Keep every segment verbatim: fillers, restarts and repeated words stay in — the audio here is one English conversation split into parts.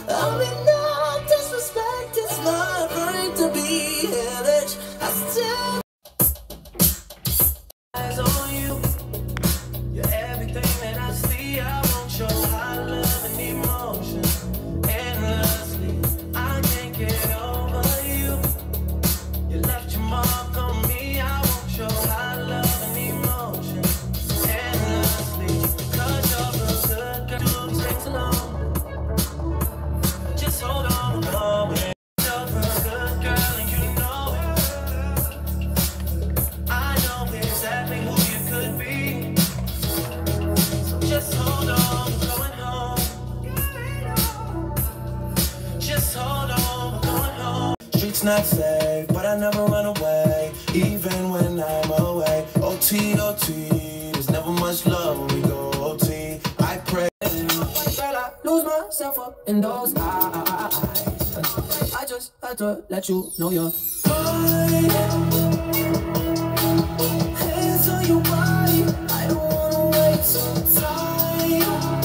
I mean, no disrespect, it's my right to be here. I still eyes on you. You're everything that I see. I want your high love and emotion endlessly. I can't get over you. You left your mark on me. I want your high love and emotion endlessly. Cause you're real good, girl. Do things alone. Just hold on, hold on. You're real good, girl, and you know it. I know exactly who you could be. So just hold on, we're going home. Just hold on, we're going home. Streets not safe, but I never run away, even when I'm away. O T, O T, there's never much love when we go O T. I pray. Girl, I lose myself up in those eyes. I just had to let you know you're mine. Hands on your body, I don't wanna wait some time.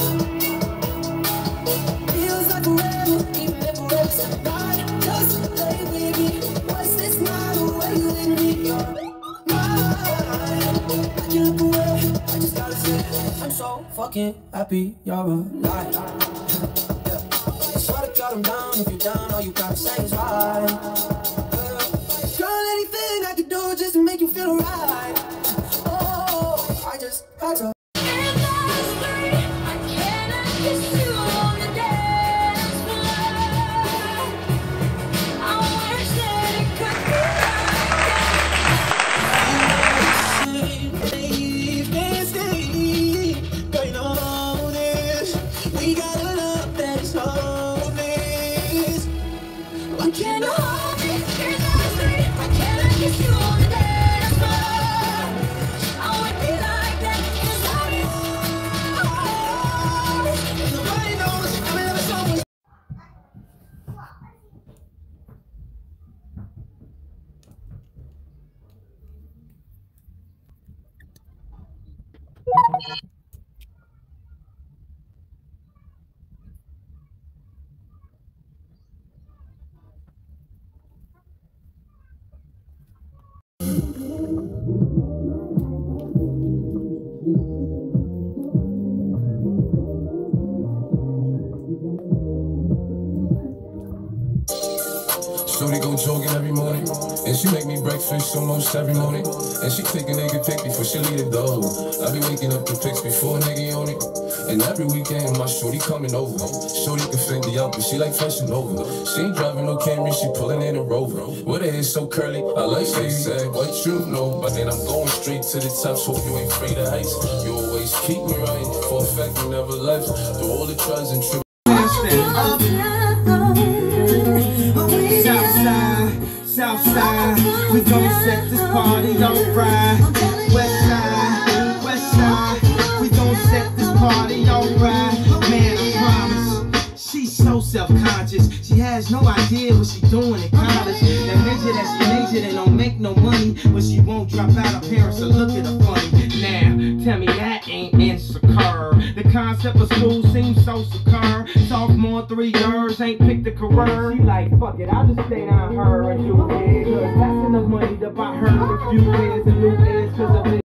Feels like forever, even if we're tonight. Just lay with me. What's this night away with me? You're mine. I can't look away, I just gotta say I'm so fucking happy you're alive. Yeah. Swear to God I'm down, if you're down, all you gotta say is right. Yeah. Girl, anything I could do just to make you feel right. Oh, I just had to. Shorty go jogging every morning, and she make me breakfast almost every morning. And she take a nigga pic before she leave the door. I be waking up the pics before a nigga on it. And every weekend my shorty coming over. Shorty can Fendi out, but she like fashion over. She ain't driving no Camry, she pulling in a Rover. With her hair so curly, I like she said, what you know. But then I'm going straight to the top, so you ain't afraid of heights. You always keep me right, for a fact you never left. Through all the tries and tribulations. Southside, Southside, we gon' set this party on fire. Westside, Westside, we gon' set this party on fire. Man, I promise, she's so self-conscious. She has no idea what she's doing in college. That major that she majored and don't make no money, but she won't drop out. Her parents will look at her funny. Now, tell me that ain't insecure. The concept of school seems so secure. Sophomore, three years, ain't picked a career. She like, fuck it, I'll just stay down her and do it. Cause that's enough money to buy her a few pairs of new pants. Cause of it.